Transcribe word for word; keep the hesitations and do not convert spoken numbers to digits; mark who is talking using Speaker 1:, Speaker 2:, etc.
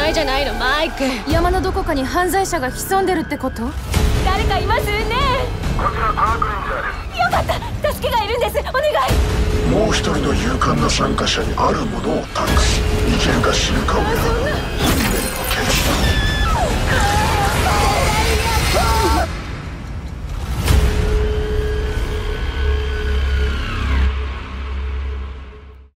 Speaker 1: いじゃないのマイク。
Speaker 2: 山のどこかに犯罪者が潜んでるってこと？
Speaker 1: 誰かいますね。
Speaker 3: こちらパークレンジャーです。
Speaker 1: よかった、助けがいるんです。お願い。
Speaker 3: もう一人の勇敢な参加者にあるものを託す。生きるか死ぬかを選ぶ。